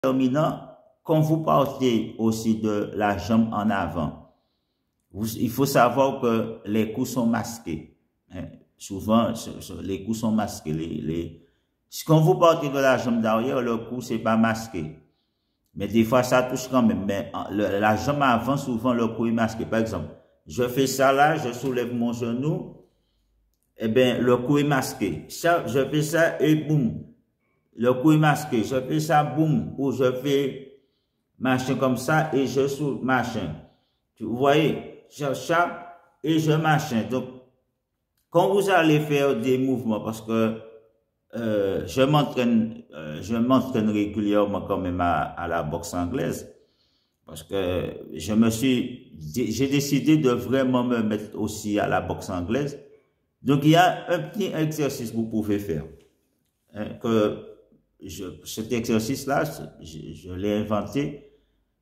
déterminant quand vous partez aussi de la jambe en avant. Il faut savoir que les coups sont masqués. Hein. Souvent, les coups sont masqués. Quand vous partez de la jambe d'arrière, le cou, c'est pas masqué. Mais des fois, ça touche quand même. Mais la jambe avant, souvent, le cou est masqué. Par exemple, je fais ça là, je soulève mon genou, eh bien, le cou est masqué. Je fais ça et boum, le cou est masqué. Je fais ça, boum, ou je fais machin comme ça et je soulève machin. Vous voyez, je chape et je machin. Donc, quand vous allez faire des mouvements, parce que je m'entraîne régulièrement quand même à la boxe anglaise, parce que j'ai décidé de vraiment me mettre aussi à la boxe anglaise. Donc, il y a un petit exercice que vous pouvez faire. Hein, cet exercice-là, je l'ai inventé.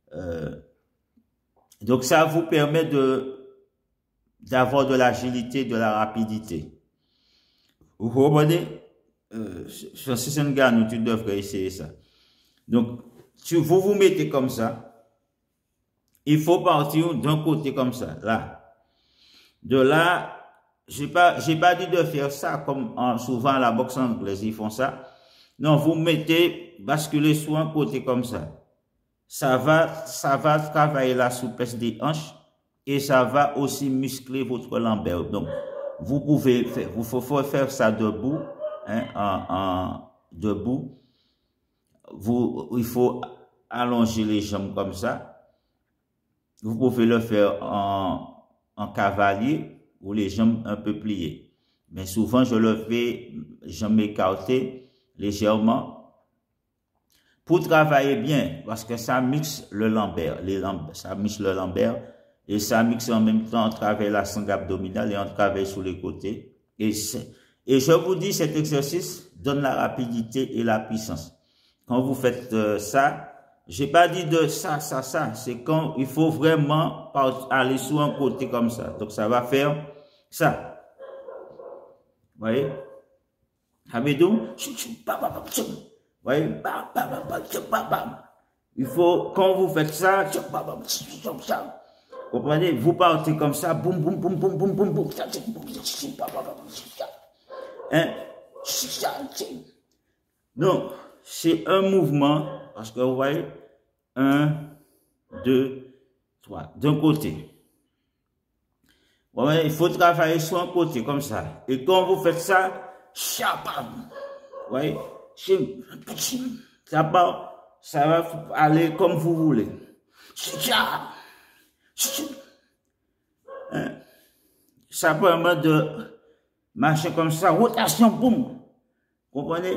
Donc, ça vous permet d'avoir de l'agilité, de la rapidité. Vous comprenez? Si c'est un gars, tu devrais essayer ça. Donc, vous vous mettez comme ça. Il faut partir d'un côté comme ça, là. De là, j'ai pas dit de faire ça comme souvent à la boxe anglaise, ils font ça. Non, vous mettez, basculez sur un côté comme ça. Ça va travailler la souplesse des hanches et ça va aussi muscler votre lombaire. Donc, vous pouvez faire, faut faire ça debout, hein, debout. Il faut allonger les jambes comme ça. Vous pouvez le faire en cavalier ou les jambes un peu pliées. Mais souvent, je le fais jambes écartées légèrement pour travailler bien parce que ça mixe le lombaire, ça mixe le lombaire et ça mixe en même temps, on travaille la sangle abdominale et on travaille sur les côtés. Et je vous dis, cet exercice donne la rapidité et la puissance. Quand vous faites ça, j'ai pas dit de ça, c'est quand il faut vraiment aller sur un côté comme ça. Donc ça va faire ça. Vous voyez? Hamidou? Vous voyez? Il faut, quand vous faites ça, vous comprenez? Vous partez comme ça, boum, boum, boum, boum, boum, boum, boum. Hein? Donc, c'est un mouvement, parce que vous voyez, 1, 2, 3, d'un côté. Vous voyez, il faut travailler sur un côté, comme ça. Et quand vous faites ça, vous voyez, ça va aller comme vous voulez. Hein? Ça permet de marcher comme ça, rotation, boum. Vous comprenez?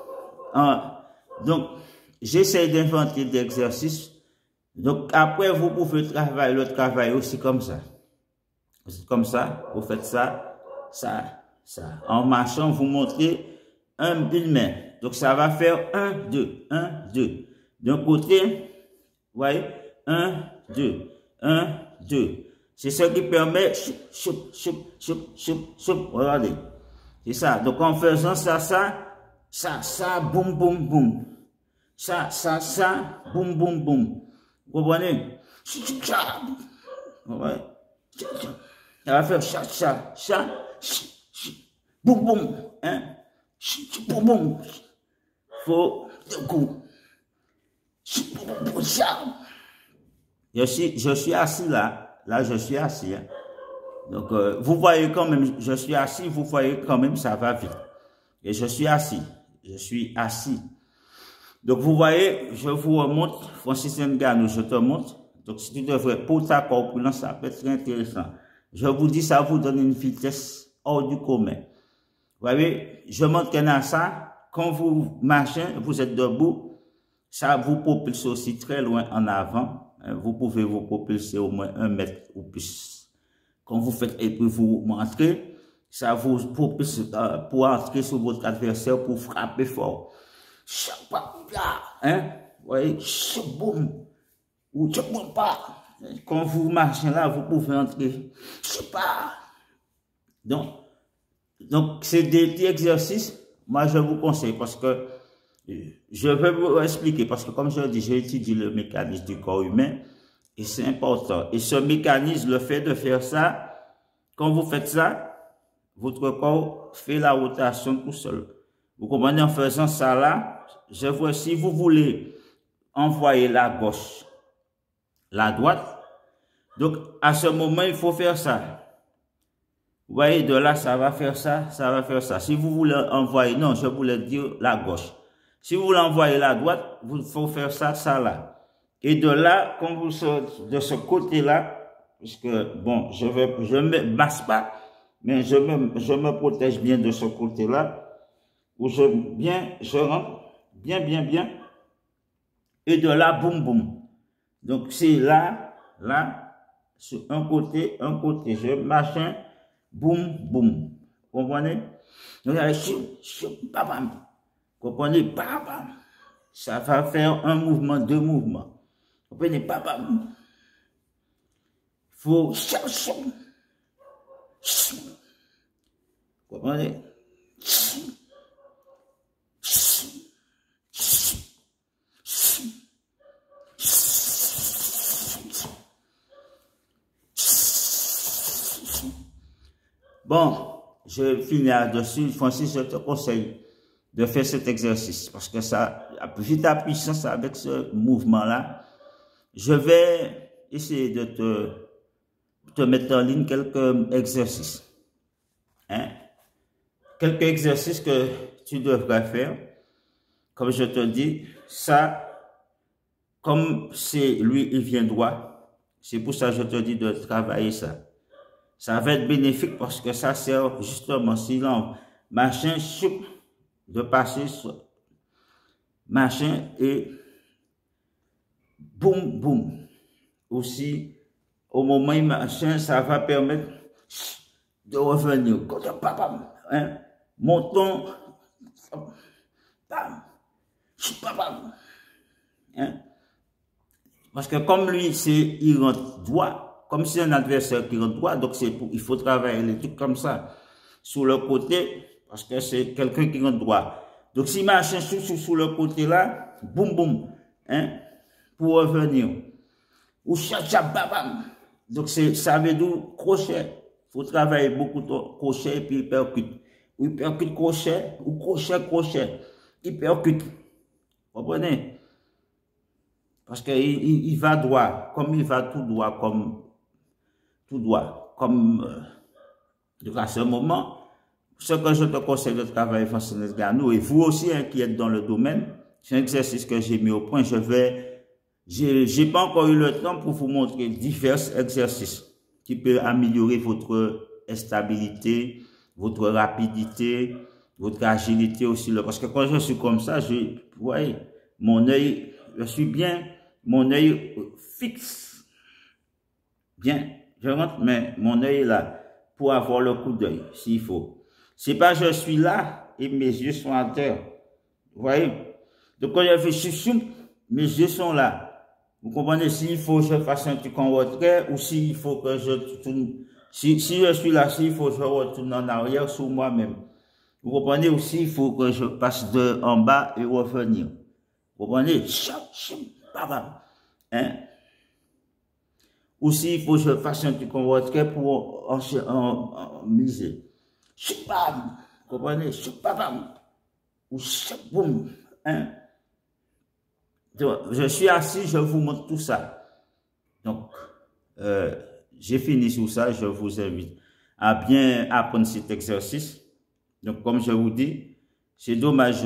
Donc, j'essaie d'inventer des exercices. Donc, après, vous pouvez travailler le travail aussi comme ça. Comme ça, vous faites ça, ça, ça. En marchant, vous montrez une main. Donc, ça va faire 1, 2, 1, 2. D'un côté, vous voyez, 1, 2, 1, 2. C'est ce qui permet, regardez. C'est ça. Donc, en faisant ça, boum, boum, boum. Ça, boum, boum, boum. Vous comprenez? Vous voyez? Ça va faire ça, boum, boum, hein? Boum, boum. Faut un coup. Je suis assis là. Là, je suis assis. Hein? Donc, vous voyez quand même, je suis assis, vous voyez quand même, ça va vite. Et je suis assis. Donc, vous voyez, je vous remonte, Francis Ngannou, je te montre. Donc, si tu devrais, pour ta corpulence, ça peut être très intéressant. Je vous dis, ça vous donne une vitesse hors du commun. Vous voyez, je m'entraîne à ça. Quand vous marchez, vous êtes debout, ça vous propulse aussi très loin en avant. Vous pouvez vous propulser au moins 1 mètre ou plus. Quand vous faites et puis vous rentrez, ça vous propulse pour entrer sur votre adversaire pour frapper fort. Hein? Vous voyez, boum, ou pas. Quand vous marchez là, vous pouvez entrer. Donc c'est des petits exercices. Moi, je vous conseille parce que Je vais vous expliquer, parce que comme je dis, j'ai étudié le mécanisme du corps humain, et c'est important. Et ce mécanisme, le fait de faire ça, quand vous faites ça, votre corps fait la rotation tout seul. Vous comprenez, en faisant ça là, je vois, si vous voulez envoyer la gauche, la droite, donc à ce moment, il faut faire ça. Vous voyez, de là, ça va faire ça, ça va faire ça. Si vous voulez envoyer, non, je voulais dire la gauche. Si vous voulez envoyer la droite, il faut faire ça, ça là. Et de là, quand vous sortez de ce côté-là, puisque, bon, je me masse pas, mais je me protège bien de ce côté-là, où je rentre, bien, et de là, boum, boum. Donc, c'est là, sur un côté, je machin, boum, boum. Comprenez? Donc, bam, comprenez? Bam. Ça va faire un mouvement, deux mouvements. Comprenez? Bam. Faut comprenez? Bon, je finis là-dessus. Francis, je te conseille de faire cet exercice parce que ça, vu ta puissance avec ce mouvement-là, je vais essayer de te mettre en ligne quelques exercices. Hein? Quelques exercices que tu devrais faire. Comme je te dis, ça, comme c'est lui, il vient droit. C'est pour ça que je te dis de travailler ça. Ça va être bénéfique parce que ça sert justement, sinon, machin, de passer sur machin et boum, boum. Aussi, au moment où machin, ça va permettre de revenir. Hein? Montons, bam, bam. Hein? Parce que comme lui, il rentre droit, comme c'est un adversaire qui rentre droit, donc il faut travailler les trucs comme ça, sur le côté, parce que c'est quelqu'un qui rentre droit. Donc si machin sur le côté là, boum boum, hein, pour revenir. Ou bam. Donc ça veut dire crochet. Il faut travailler beaucoup de crochet et puis il percute. Ou il percute crochet, ou crochet. Il percute. Vous comprenez? Parce qu'il va droit, comme il va tout droit, donc à ce moment, ce que je te conseille de travailler face à Gano, et vous aussi hein, qui êtes dans le domaine, c'est un exercice que j'ai mis au point. J'ai pas encore eu le temps pour vous montrer divers exercices qui peuvent améliorer votre stabilité, votre rapidité, votre agilité aussi. Parce que quand je suis comme ça, vous voyez, mon œil, je suis bien, mon œil fixe. Bien, je rentre, mais mon œil est là pour avoir le coup d'œil, s'il faut. C'est pas je suis là et mes yeux sont à terre. Vous voyez? Donc quand je fais mes yeux sont là. Vous comprenez? S'il faut que je fasse un truc en retrait ou s'il faut que je tourne. Si je suis là, s'il faut que je retourne en arrière sur moi-même. Vous comprenez? Aussi, il faut que je passe en bas et revenir. Vous comprenez? Hein? Aussi, il faut que je fasse un truc en retrait pour en miser. Vous comprenez? Ou boum. Hein? Je suis assis, je vous montre tout ça. Donc, j'ai fini sur ça. Je vous invite à bien apprendre cet exercice. Donc, comme je vous dis, c'est dommage.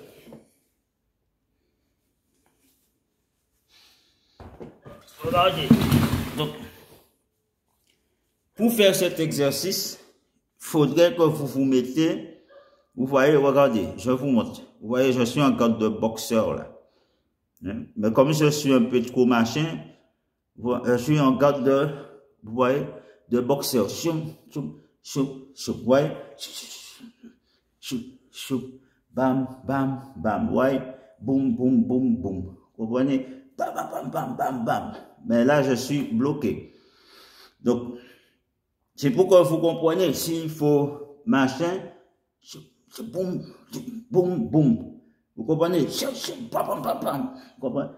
Regardez. Donc, pour faire cet exercice, il faudrait que vous vous mettez. Vous voyez, regardez, je vous montre. Vous voyez, je suis en garde de boxeur là. Mais comme je suis un peu trop machin, je suis en garde de, vous voyez, de boxeur. Vous voyez, bam, bam, bam, vous voyez, boum, boum, boum, boum. Vous comprenez? Bam, bam, bam, bam, bam. Mais là, je suis bloqué. Donc, c'est pourquoi vous comprenez, s'il faut machin, boum, boum, boum. Vous comprenez? Vous comprenez?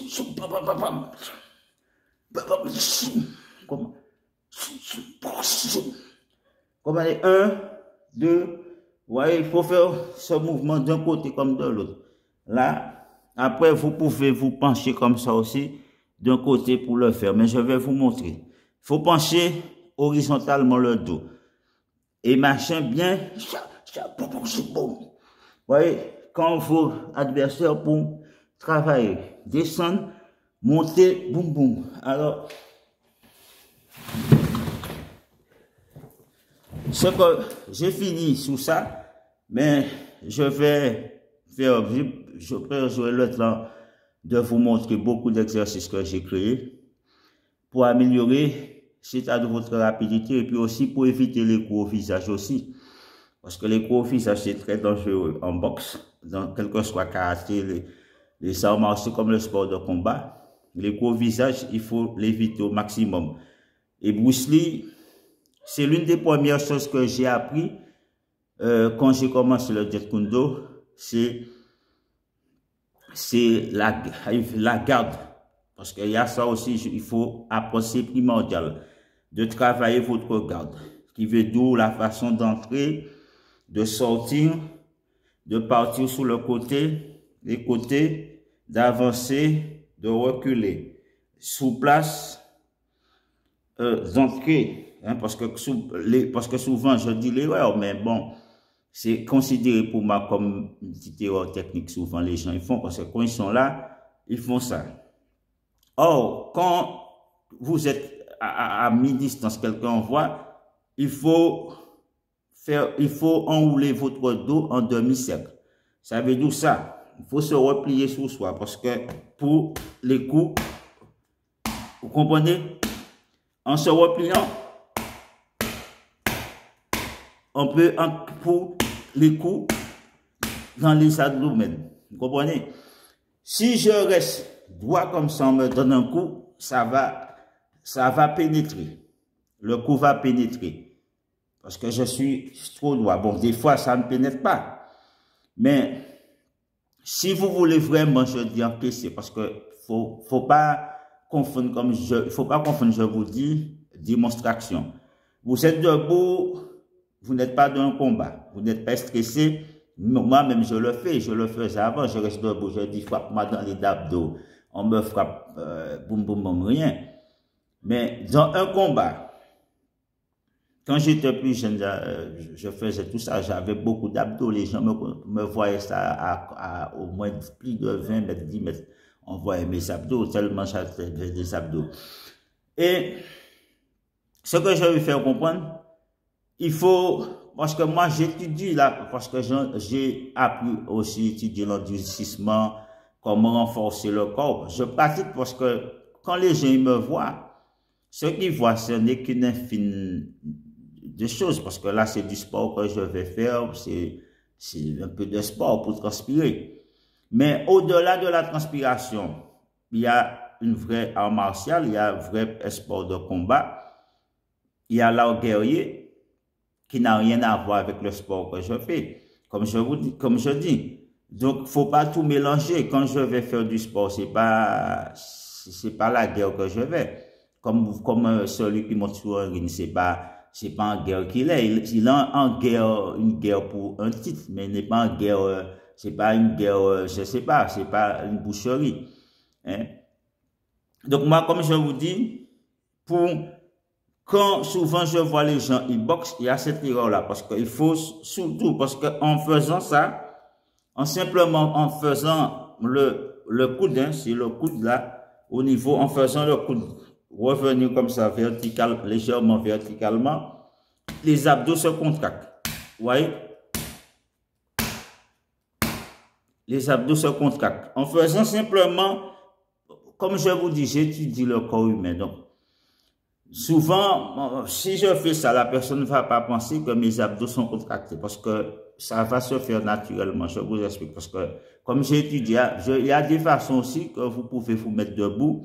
Comprenez? 1, 2, vous voyez, il faut faire ce mouvement d'un côté comme de l'autre. Là, après, vous pouvez vous pencher comme ça aussi, d'un côté pour le faire. Mais je vais vous montrer. Il faut pencher horizontalement le dos. Et machin bien. Vous voyez, quand vos adversaires pour travailler, descendre, monter, boum boum. Alors, ce que j'ai fini sous ça, mais je vais faire, j'aurai le temps de vous montrer beaucoup d'exercices que j'ai créés pour améliorer l'état de votre rapidité et puis aussi pour éviter les coups au visage aussi. Parce que les coups au visage, c'est très dangereux en boxe, dans quel que soit karaté, les arts martiaux comme le sport de combat. Les coups au visage, il faut l'éviter au maximum. Et Bruce Lee, c'est l'une des premières choses que j'ai appris quand j'ai commencé le Jeet Kune Do, c'est la garde. Parce qu'il y a ça aussi, il faut apprendre, c'est primordial, de travailler votre garde, qui veut dire la façon d'entrer, de sortir, de partir sur le côté, les côtés, d'avancer, de reculer, sous place, d'entrer, hein, parce que souvent je dis l'erreur, mais bon, c'est considéré pour moi comme une petite erreur technique, souvent les gens ils font, parce que quand ils sont là, ils font ça. Or, quand vous êtes à mi-distance, quelqu'un voit, il faut enrouler votre dos en demi-cercle. Ça veut dire ça. Il faut se replier sur soi parce que pour les coups, vous comprenez? En se repliant, on peut, pour les coups, dans les abdomens. Vous comprenez? Si je reste droit comme ça, on me donne un coup, ça va pénétrer. Le coup va pénétrer. Parce que je suis trop droit. Bon, des fois, ça ne pénètre pas. Mais, si vous voulez vraiment, je dis encaisser, parce que faut pas confondre je vous dis, démonstration. Vous êtes debout, vous n'êtes pas dans un combat. Vous n'êtes pas stressé. Moi-même, je le faisais avant, je reste debout, je dis, frappe-moi dans les abdos. On me frappe, boum, boum, boum, rien. Mais, dans un combat, quand j'étais plus jeune, je faisais tout ça, j'avais beaucoup d'abdos, les gens me voyaient ça à au moins plus de 20 mètres, 10 mètres. On voyait mes abdos, tellement j'avais des abdos. Et ce que je veux faire comprendre, il faut, parce que moi j'étudie là, parce que j'ai appris aussi étudier l'endurcissement, comment renforcer le corps. Je pratique parce que quand les gens me voient, ce qu'ils voient, ce n'est qu'une infime de choses, parce que là, c'est du sport que je vais faire, c'est un peu de sport pour transpirer. Mais au-delà de la transpiration, il y a une vraie art martial, il y a un vrai sport de combat, il y a l'art guerrier qui n'a rien à voir avec le sport que je fais, comme je dis. Donc, faut pas tout mélanger. Quand je vais faire du sport, c'est pas la guerre que je vais. Comme celui qui monte sur un ring, c'est pas en guerre qu'il est. Il est en guerre, une guerre pour un titre, mais il n'est pas en guerre, c'est pas une guerre, je sais pas, c'est pas une boucherie. Hein? Donc moi, comme je vous dis, quand souvent je vois les gens, ils boxent, il y a cette erreur-là, parce qu'il faut surtout, parce qu'en faisant ça, en faisant le coude, hein, c'est le coude là, au niveau, en faisant le coude, revenir comme ça, légèrement verticalement, les abdos se contractent. Vous voyez? Les abdos se contractent. En faisant simplement, comme je vous dis, j'étudie le corps humain. Donc, souvent, si je fais ça, la personne ne va pas penser que mes abdos sont contractés parce que ça va se faire naturellement. Je vous explique parce que, comme j'ai étudié, il y a des façons aussi que vous pouvez vous mettre debout.